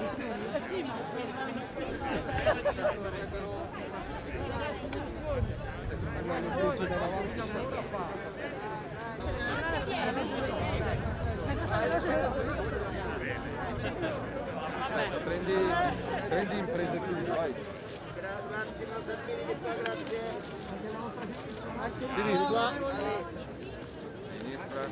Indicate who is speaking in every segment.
Speaker 1: Prendi imprese qui, vai. Sinistra. Sinistra.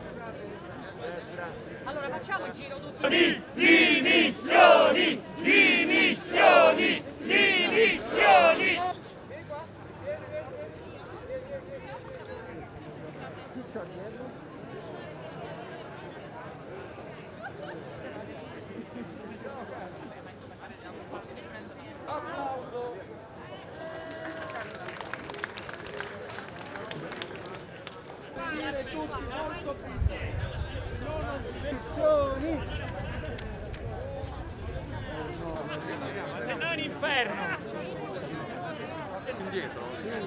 Speaker 2: Allora facciamo il giro tutti.
Speaker 3: Dimissioni! Dimissioni! Dimissioni!
Speaker 1: Applauso. Venire tutti molto più. Sono dimissioni.
Speaker 3: Se no in inferno!
Speaker 1: Indietro.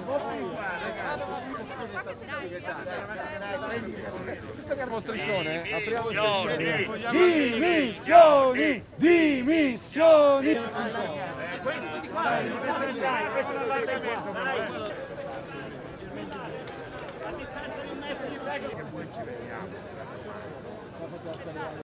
Speaker 1: Questo che è uno striscione, apriamo il dimissioni! Dimissioni!
Speaker 3: Questo di qua, questo è l'appartamento. A distanza di un metro di prego.